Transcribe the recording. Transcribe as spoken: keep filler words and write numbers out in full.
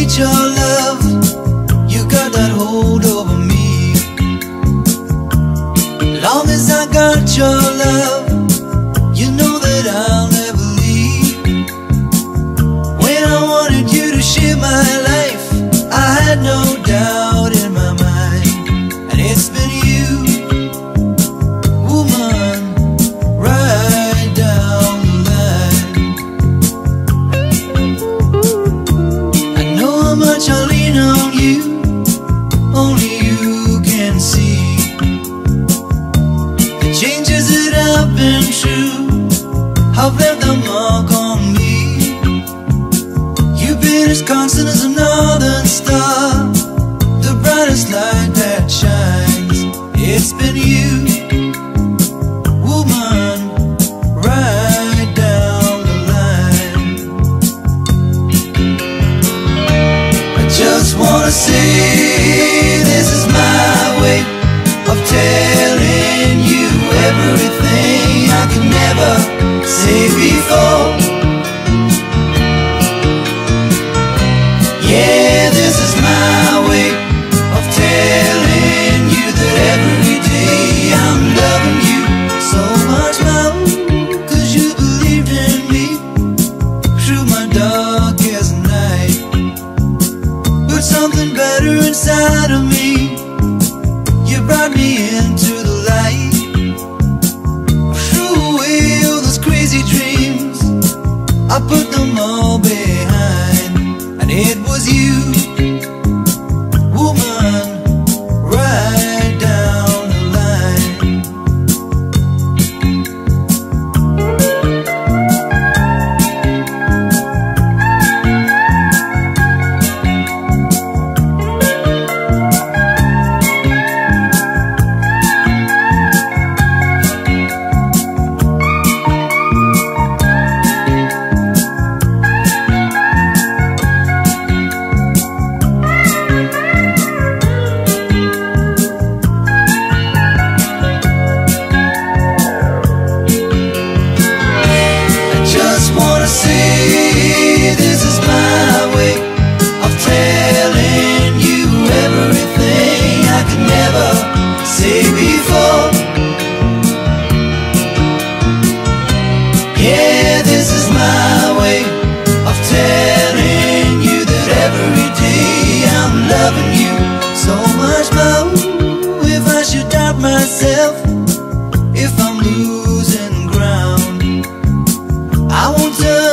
need your love. You got that hold over me. Long as I got your love, you know that I'll never leave. When I wanted you to share my life, I had no doubt in my mind. And it's been you, woman, right down the line. I know how much I lean on you, only you can see. The changes that I've been through have left a mark on me. You've been as constant as a northern star, the brightest light that shines. It's been you, woman, right down the line. I just wanna say this is my way of telling you everything I could never say before. Yeah, this is my way of telling you that every day I'm loving you so much more. Cause you believed in me through my darkest night. Put something better inside of me. You brought me into the light. Threw away all those crazy dreams, I put them all behind. And it was you, woman, right down the line. Say before, yeah, this is my way of telling you that every day I'm loving you so much more. If I should doubt myself, if I'm losing ground, I won't turn